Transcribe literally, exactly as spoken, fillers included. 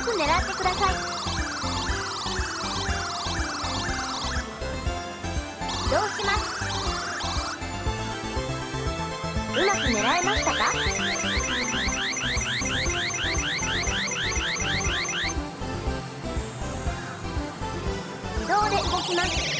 く狙ってください。移動します。うまく狙えましたか？自動で動きます。